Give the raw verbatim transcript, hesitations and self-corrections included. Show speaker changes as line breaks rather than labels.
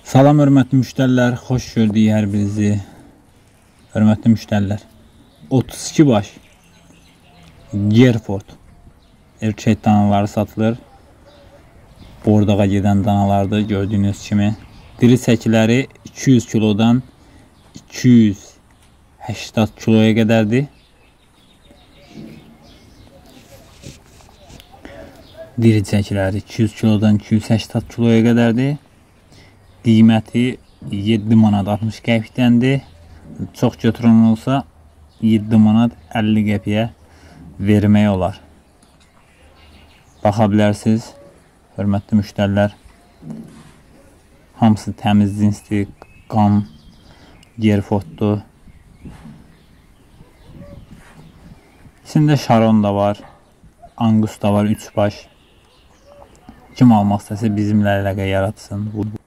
Salam hörmətli müştərilər, xoş gördük hər birinizi. Hörmətli müştərilər, otuz iki baş Gerford erkək danaları satılır. Bordağa gedən danalardır, gördüyünüz kimi. Diri çəkiləri iki yüz kilodan iki yüz səksən kiloya qədərdir. Diri çəkiləri iki yüz kilodan iki yüz səksən kiloya qədərdir. Qiyməti yeddi manat altmış qəpikdəndir. Çox götürən olsa yeddi manat əlli qəpiyə vermək olar. Baxa bilərsiniz, hörmətli müştərilər. Hamısı təmiz cinsdir, qan, Gerforddur. İçində Şaron da var, Angus da var, üç baş. Kim almaq istəsə bizimlə əlaqə yaratsın.